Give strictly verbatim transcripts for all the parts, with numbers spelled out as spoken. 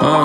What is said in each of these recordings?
Uh,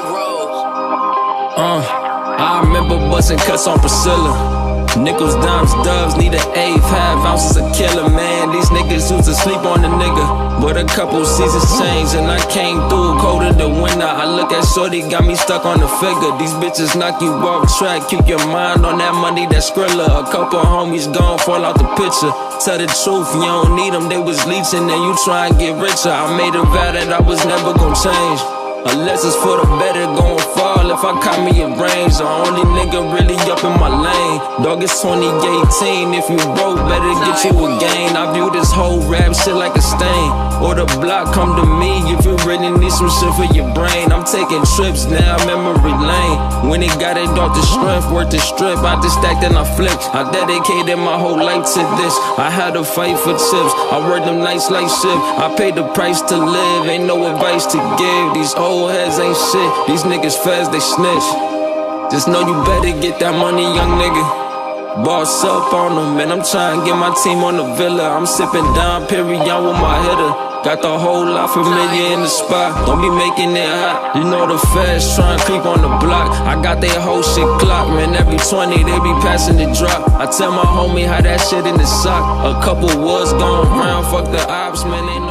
uh, I remember busting cuts on Priscilla. Nickels, dimes, doves, need an eighth, half ounces of killer, man. These niggas used to sleep on the nigga, but a couple seasons changed and I came through colder than winter. I look at shorty, got me stuck on the figure. These bitches knock you off track, keep your mind on that money, that Skrilla. A couple homies gone, fall out the picture. Tell the truth, you don't need them, they was leeching and you try and get richer. I made a vow that I was never gonna change, unless it's for the better, gon' fall if I caught me a range. The only nigga really up in my lane. Dog, it's twenty eighteen, if you broke, better get you a gain. I view this whole rap shit like a stain, or the block come to me if you really need some shit for your brain. I'm taking trips now, memory lane. When it got it off the strength, worth the strip, I just stacked and I flipped. I dedicated my whole life to this. I had to fight for chips, I worked them nights like shit. I paid the price to live, ain't no advice to give. These old heads ain't shit, these niggas fast, they snitch. Just know you better get that money, young nigga. Boss up on them, man, I'm trying to get my team on the villa. I'm sipping down Perion with my hitter. Got the whole lot familiar in the spot, don't be making it hot. You know the feds trying to creep on the block. I got their whole shit clocked, man, every twenty they be passing the drop. I tell my homie how that shit in the sock. A couple woods going round, fuck the ops, man, they know